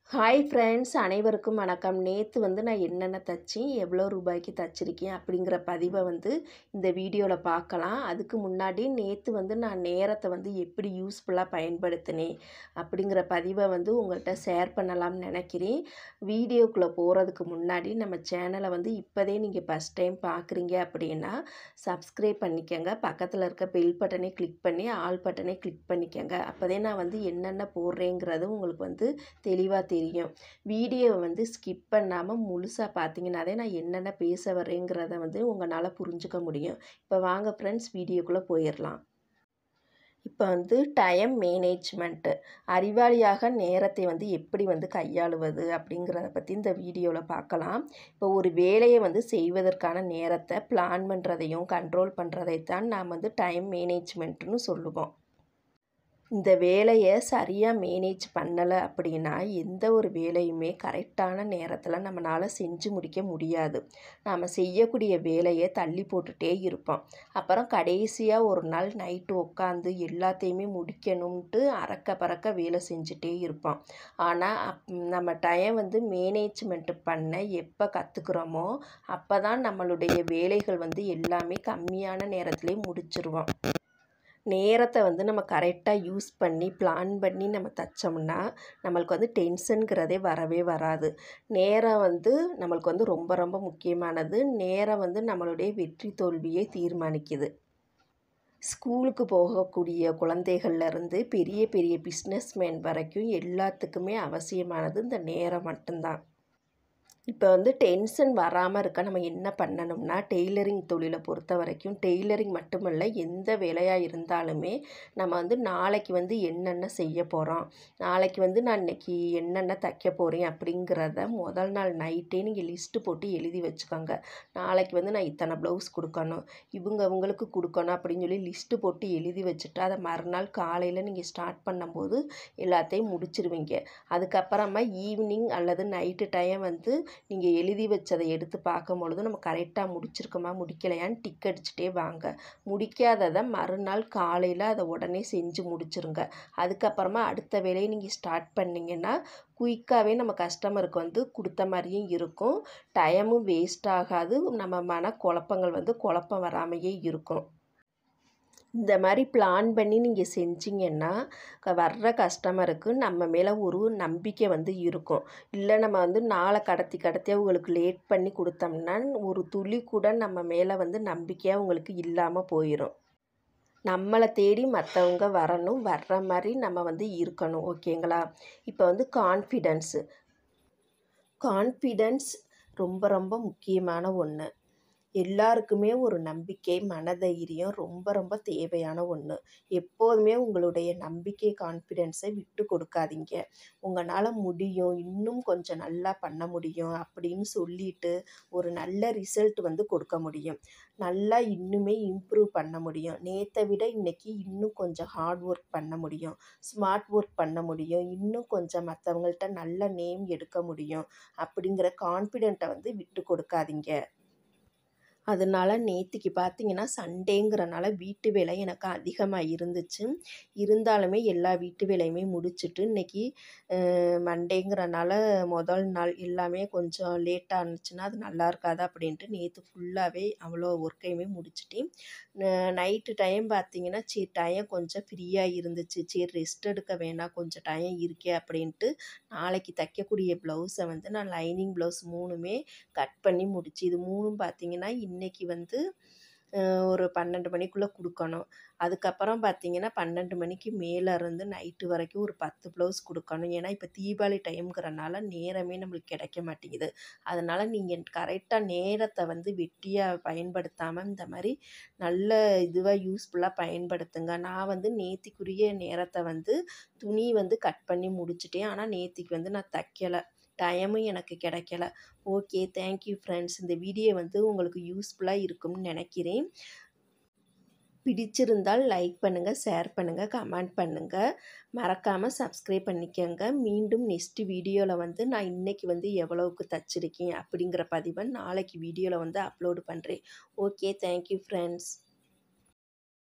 Hi friends, அனைவருக்கும் வணக்கம். நேற்று நான் என்னென்ன தச்சேன், எவ்வளோ ரூபாய்க்கு தச்சிருக்கேன் அப்படிங்கிற பதிவை இந்த வீடியோவில் பார்க்கலாம். அதுக்கு முன்னாடி நேற்று நான் நேரத்தை எப்படி யூஸ்ஃபுல்லாக பயன்படுத்தினேன் அப்படிங்கிற பதிவை உங்கள்கிட்ட ஷேர் பண்ணலாம்னு நினைக்கிறேன். வீடியோக்குள்ளே போகிறதுக்கு முன்னாடி நம்ம சேனலை இப்போதே நீங்கள் ஃபஸ்ட் டைம் பார்க்குறீங்க அப்படின்னா சப்ஸ்கிரைப் பண்ணிக்கோங்க. பக்கத்தில் இருக்க பெல் பட்டனை கிளிக் பண்ணி ஆல் பட்டனை கிளிக் பண்ணிக்கோங்க. அப்போதே நான் என்னென்ன போடுறேங்கிறது உங்களுக்கு தெளிவாக தெரியும். வீடியோவை ஸ்கிப் பண்ணாமல் முழுசாக பார்த்தீங்கன்னாதே நான் என்னென்ன பேச வரேங்கிறத உங்களால் புரிஞ்சுக்க முடியும். இப்போ வாங்க ஃப்ரெண்ட்ஸ், வீடியோக்குள்ளே போயிடலாம். இப்போ டைம் மேனேஜ்மெண்ட்டு, அறிவாளியாக நேரத்தை எப்படி கையாளுவது அப்படிங்கிறத பற்றி இந்த வீடியோவில் பார்க்கலாம். இப்போ ஒரு வேலையை செய்வதற்கான நேரத்தை பிளான் பண்ணுறதையும் கண்ட்ரோல் பண்ணுறதைத்தான் நாம் டைம் மேனேஜ்மெண்ட்டுன்னு சொல்லுவோம். இந்த வேலையை சரியாக மேனேஜ் பண்ணலை அப்படின்னா எந்த ஒரு வேலையுமே கரெக்டான நேரத்தில் நம்மளால் செஞ்சு முடிக்க முடியாது. நாம் செய்யக்கூடிய வேலையை தள்ளி போட்டுகிட்டே இருப்போம். அப்புறம் கடைசியாக ஒரு நாள் நைட்டு உட்காந்து எல்லாத்தையுமே முடிக்கணும்ன்ட்டு அறக்க பறக்க வேலை செஞ்சுட்டே இருப்போம். ஆனால் நம்ம டைம் மேனேஜ்மெண்ட்டு பண்ண எப்போ கற்றுக்குறோமோ அப்போ தான் நம்மளுடைய வேலைகள் எல்லாமே கம்மியான நேரத்திலே முடிச்சிருவோம். நேரத்தை நம்ம கரெக்டாக யூஸ் பண்ணி பிளான் பண்ணி நம்ம தைச்சோம்னா நம்மளுக்கு டென்ஷனுங்கிறதே வரவே வராது. நேரம் நம்மளுக்கு ரொம்ப ரொம்ப முக்கியமானது. நேரம் நம்மளுடைய வெற்றி தோல்வியை தீர்மானிக்குது. ஸ்கூலுக்கு போகக்கூடிய குழந்தைகள்லேருந்து பெரிய பெரிய பிஸ்னஸ்மேன் வரைக்கும் எல்லாத்துக்குமே அவசியமானது இந்த நேரம் மட்டும்தான். இப்போ டென்ஷன் வராமல் இருக்க நம்ம என்ன பண்ணணும்னா, டெய்லரிங் தொழிலை பொறுத்த வரைக்கும் டெய்லரிங் மட்டுமல்ல, எந்த வேலையாக இருந்தாலுமே நம்ம நாளைக்கு என்னென்ன செய்ய போகிறோம், நாளைக்கு நான் இன்றைக்கி என்னென்ன தைக்க போகிறேன் அப்படிங்கிறத முதல் நாள் நைட்டே நீங்கள் லிஸ்ட்டு போட்டு எழுதி வச்சுக்கோங்க. நாளைக்கு நான் இத்தனை ப்ளவுஸ் கொடுக்கணும், இவங்களுக்கு கொடுக்கணும் அப்படின்னு சொல்லி லிஸ்ட்டு போட்டு எழுதி வச்சுட்டு அதை மறுநாள் காலையில் நீங்கள் ஸ்டார்ட் பண்ணும்போது எல்லாத்தையும் முடிச்சிருவீங்க. அதுக்கப்புறமா ஈவினிங் அல்லது நைட்டு டைம் நீங்கள் எழுதி வச்சதை எடுத்து பார்க்கும் பொழுது நம்ம கரெக்டாக முடிச்சிருக்கோமா முடிக்கலையான்னு டிக் அடிச்சுட்டே வாங்க. முடிக்காததை மறுநாள் காலையில் அதை உடனே செஞ்சு முடிச்சிருங்க. அதுக்கப்புறமா அடுத்த வேலையை நீங்கள் ஸ்டார்ட் பண்ணிங்கன்னா குயிக்காகவே நம்ம கஸ்டமருக்கு கொடுத்த மாதிரியும் இருக்கும். டைமும் வேஸ்ட் ஆகாது. நம்ம மன குழப்பங்கள் குழப்பம் வராமையே இருக்கும். இந்த மாதிரி பிளான் பண்ணி நீங்கள் செஞ்சிங்கன்னா வர்ற கஸ்டமருக்கு நம்ம மேலே ஒரு நம்பிக்கை இருக்கும். இல்லை நம்ம நாளை கடத்தி உங்களுக்கு லேட் பண்ணி கொடுத்தோம்னா ஒரு துளி கூட நம்ம மேலே நம்பிக்கையாக உங்களுக்கு இல்லாமல் போயிடும். நம்மளை தேடி மற்றவங்க வரணும், வர்ற மாதிரி நம்ம இருக்கணும். ஓகேங்களா? இப்போ கான்ஃபிடென்ஸ் ரொம்ப ரொம்ப முக்கியமான ஒன்று. எல்லாருக்குமே ஒரு நம்பிக்கை, மனதைரியம் ரொம்ப ரொம்ப தேவையான ஒன்று. எப்போதுமே உங்களுடைய நம்பிக்கை, கான்ஃபிடென்ஸை விட்டு கொடுக்காதீங்க. உங்களால் முடியும், இன்னும் கொஞ்சம் நல்லா பண்ண முடியும் அப்படின்னு சொல்லிட்டு ஒரு நல்ல ரிசல்ட் கொடுக்க முடியும். நல்லா இன்னுமே இம்ப்ரூவ் பண்ண முடியும். நேற்றை விட இன்றைக்கி இன்னும் கொஞ்சம் ஹார்ட் ஒர்க் பண்ண முடியும், ஸ்மார்ட் ஒர்க் பண்ண முடியும், இன்னும் கொஞ்சம் மற்றவங்கள்ட்ட நல்ல நேம் எடுக்க முடியும். அப்படிங்கிற கான்ஃபிடென்ட்டை விட்டு கொடுக்காதீங்க. அதனால் நேற்றுக்கு பார்த்தீங்கன்னா சண்டேங்கிறனால வீட்டு வேலை எனக்கு அதிகமாக இருந்துச்சு. இருந்தாலுமே எல்லா வீட்டு வேலையுமே முடிச்சுட்டு இன்றைக்கி மண்டேங்கிறனால முதல் நாள் எல்லாமே கொஞ்சம் லேட்டாக இருந்துச்சுன்னா அது நல்லா இருக்காது அப்படின்ட்டு நேற்று ஃபுல்லாகவே அவ்வளோ ஒர்க்கையுமே முடிச்சுட்டேன். நைட்டு டைம் பார்த்திங்கன்னா சரி டைம் கொஞ்சம் ஃப்ரீயாக இருந்துச்சு, சரி ரெஸ்ட் எடுக்க வேணாம், கொஞ்சம் டைம் இருக்கே அப்படின்ட்டு நாளைக்கு தைக்கக்கூடிய ப்ளவுஸை நான் லைனிங் ப்ளவுஸ் 3மே கட் பண்ணி முடிச்சு, இது 3ம் பார்த்திங்கன்னா இன்றைக்கி ஒரு 12 மணிக்குள்ளே கொடுக்கணும். அதுக்கப்புறம் பார்த்திங்கன்னா 12 மணிக்கு மேலே இருந்து நைட்டு வரைக்கும் ஒரு 10 ப்ளவுஸ் கொடுக்கணும். ஏன்னா இப்போ தீபாவளி டைம்ங்கிறனால நேரமே நம்மளுக்கு கிடைக்க மாட்டேங்குது. அதனால் நீங்கள் கரெக்டாக நேரத்தை வெட்டியாக பயன்படுத்தாமல் இந்த மாதிரி நல்ல இதுவாக யூஸ்ஃபுல்லாக பயன்படுத்துங்க. நான் நேத்திக்குரிய நேரத்தை துணி கட் பண்ணி முடிச்சிட்டேன். ஆனால் நேத்திக்கு நான் தைக்கலை, டைமும் எனக்கு கிடைக்கல. Okay, thank you friends. இந்த வீடியோ உங்களுக்கு யூஸ்ஃபுல்லாக இருக்கும்னு நினைக்கிறேன். பிடிச்சிருந்தால் லைக் பண்ணுங்கள், ஷேர் பண்ணுங்கள், கமெண்ட் பண்ணுங்கள். மறக்காமல் சப்ஸ்கிரைப் பண்ணிக்கோங்க. மீண்டும் நெக்ஸ்ட் வீடியோவில் நான் இன்றைக்கி எவ்வளவுக்கு தச்சிருக்கேன் அப்படிங்கிற பதிவை நாளைக்கு வீடியோவில் அப்லோடு பண்ணுறேன். Okay, thank you friends.